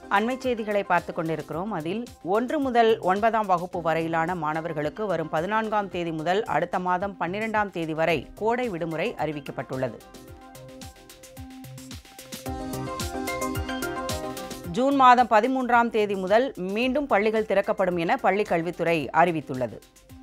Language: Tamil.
அண்மைச் செய்திகளை பார்த்துக் கொண்டிருக்கிறோம். அதில் 1 முதல் 9ஆம் வகுப்பு வரையிலான மாணவர்களுக்கு வரும் 14ஆம் தேதி முதல் அடுத்த மாதம் 12ஆம் தேதி வரை கோடை விடுமுறை அறிவிக்கப்பட்டுள்ளது. ஜூன் மாதம் 13ஆம் தேதி முதல் மீண்டும் பள்ளிகள் திறக்கப்படும் என பள்ளிக் கல்வித்துறை அறிவித்துள்ளது.